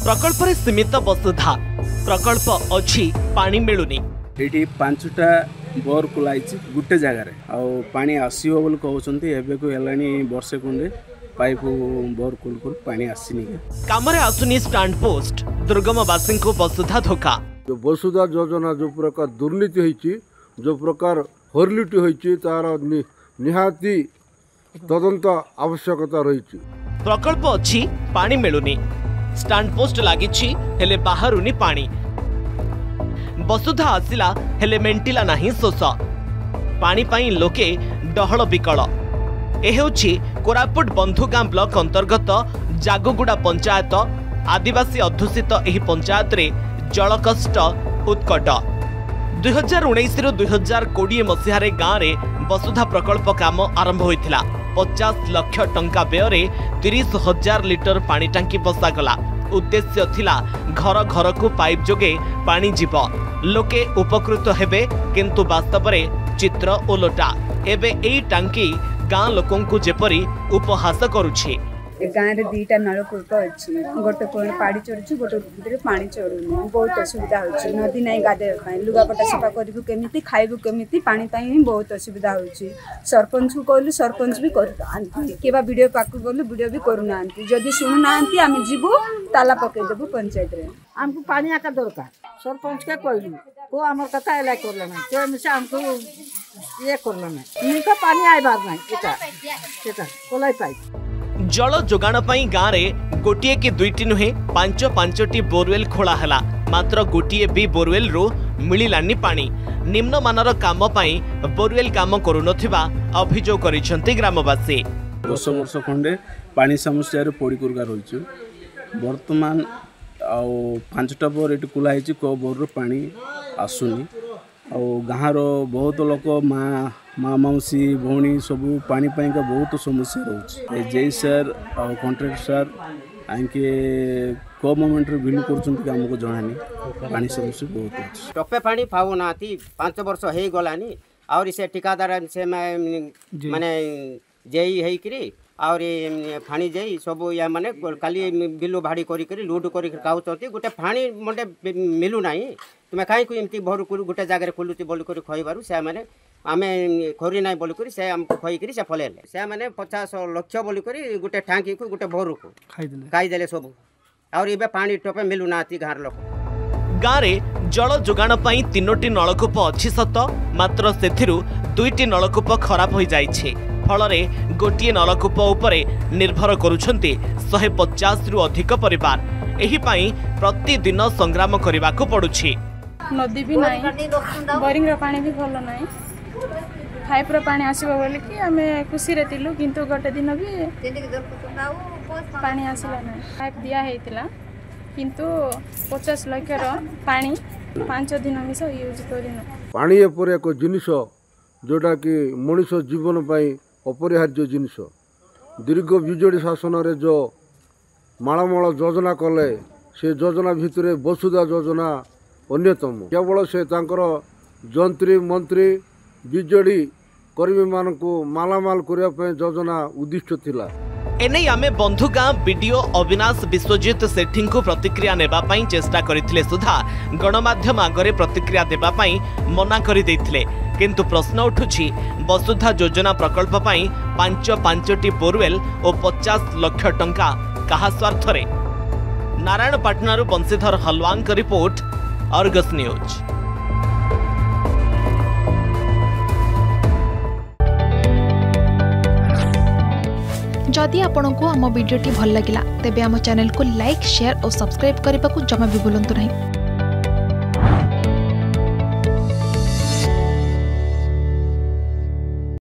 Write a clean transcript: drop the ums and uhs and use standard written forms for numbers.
प्रकल्प रे सीमित वसुधा प्रकल्प अच्छी पानी मिलुनी ये 5टा बोर कुलाई गोटे जगार पानी आसो बोली कहते एवं को है वर्षे खंडे पाइप बोर कुल पानी आसनी काम आसुनी स्टैंड पोस्ट दुर्गमवासी को वसुधा धोखा। जो वसुधा योजना जो प्रकार दुर्नीति होती जो प्रकार हरलिटी होती तार निहाती तदंत आवश्यकता रही। प्रकल्प अच्छी पानी मिलुनी स्टैंड पोस्ट लगी हेले बाहरुनी पानी वसुधा आसिला हेले मेंटिला नहीं शोष पानी पाई लोके डहल विकल। कोरापुट बंधुगां ब्लॉक अंतर्गत जागुगुड़ा पंचायत आदिवासी अध्युषित एही पंचायत रे जल कष्ट उत्कट 2019 रु 2020 मसीह गाँव में वसुधा प्रकल्प काम आरंभ होइथिला। 50 लाख टंका व्यय 30,000 लिटर पानी टांकी बसागला। उद्देश्य थिला घर घर को पाइप जोगे पानी जीव लोके उपकृत हेबे किंतु वास्तव में चित्र ओलटा। एबे एई टांकी गाँ लोकों को जेपरी उपहास करुछि। गाँव में 2टा नलकूप अच्छी गोटे कोण पाड़ी चढ़ु गोटे पानी चढ़ुनी बहुत असुविधा हो नदी ना गाधे लुगापटा सफा करू केमी खाइबू केमी पानी बहुत असुविधा हो। सरपंच को कहलु सरपंच भी कर वीडियो पाक गलु वीडियो भी करूना जदि शुणुना आम जीवु ताला पकईदेबू पंचायत रे आमको पानी आका दरकार सरपंच के कहलु वो आम कथा एला करला ना से आमको ये करला ना पानी आइबार ना कोलाई पाइप जल जोगाण पाई गाँव में गोटे कि 2टी नुहे 5-5टी बोरवेल खोला हला मात्र गोटे भी बोरवेल रो मिलानी पानी। निम्न मानर काम पाई बोरवेल काम करुनथिबा अभियोग करिसेंती ग्रामवासी। 10 वर्ष खंडे पानी समस्या रे पड़ी कुरगा रहिछु वर्तमान आ 5टा बोर एटी कुला हिची को बोर रो पानी आसुनी आ गाँव रो बहुत लोक माँ मौसी भौणी सबू पानी पाई का बहुत समस्या रोचे। जय सर और कॉन्ट्रैक्ट सर आके को मोमेंट रे बिल करछन हमको जणानी पानी समस्या बहुत अछि। टपे पानी पाऊ ना 5 वर्ष हे गलानी और से ठिकादार से माने जेई हेई करी और फाणी जेई सब या माने काली बिलो भाड़ी करी लूट करी खाउछती गोटे फाणी मटे मिलु नाही तुमे काई को एमती भर को गोटे जगह खोलुती बोल करी खइबारु से माने आमे खोरी नाही बोल करी से हमको खई करी से फलेले से माने 50 लाख बोल करी गोटे टांकी को गोटे भर को खाई देले सब और एबे पानी टपे मिलु नाती घर लोक। गाँव में जल जोगाण पाई 3टी नलकूप अच्छी सत मात्र सेथिरु 2टी नलकूप खराब हो जाइछे फलरे गोटे नलकूप उपरे निर्भर करुछंती 150 रु अधिक परिवार। एही पाई प्रतिदिन संग्राम करबाको पड़ुछि। नदी भी नाही बोरिंग रो पानी भी भलो नाही पाइप रो पानी आसीबो बोली कि हमें खुशी रे तिलु किंतु गोटे दिन भी पानी आसिला नाही पाइप दिया हेतिला किंतु 50 लाख रो पानी 5 दिन मिस यूज करिनो। पानी एपर एक जिनिस जोटा कि मनुष जीवन पाई अपरिहार्य जिनिस दीर्घ विजेडी शासन रे जो मालमाल योजना कले से योजना भितर वसुधा योजना अन्यतम केवल से तांकर जंत्री मंत्री विजेडी कर्मी मान को मालामाल करने योजना उद्दिष्ट थिला। एने आमे बंधुगां वीडियो अविनाश विश्वजित सेठी को प्रतिक्रिया नेबा पाई चेष्टा करथिले सुधा गणमाध्यम आगरे प्रतिक्रिया देबा पाई मना करि दैथिले किंतु प्रश्न उठुछि वसुधा योजना प्रकल्प पाई 5-5टी बोरवेल और 50 लाख टंका कहा स्वार्थ रे। नारायणपाटना रु बंशीधर हलवांग रिपोर्ट अर्गस न्यूज। जदि आपंक आम भिडी भल लगा तेब आम चैनल को लाइक शेयर और सब्सक्राइब करने को जमा भी भूलु नहीं।